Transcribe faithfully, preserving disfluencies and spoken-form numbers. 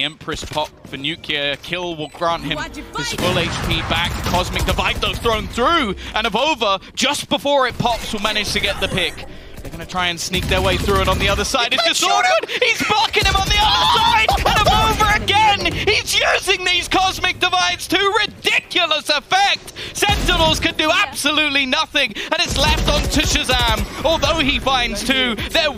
Empress pop for nuclear kill will grant him his full H P back. Cosmic Divide though thrown through, and Avova just before it pops will manage to get the pick. They're gonna try and sneak their way through it on the other side. It's just awkward. He's blocking him on the other side, and Avova again. He's using these Cosmic Divides to ridiculous effect. Sentinels can do absolutely nothing, and it's left on to Shazam. Although he finds two, they're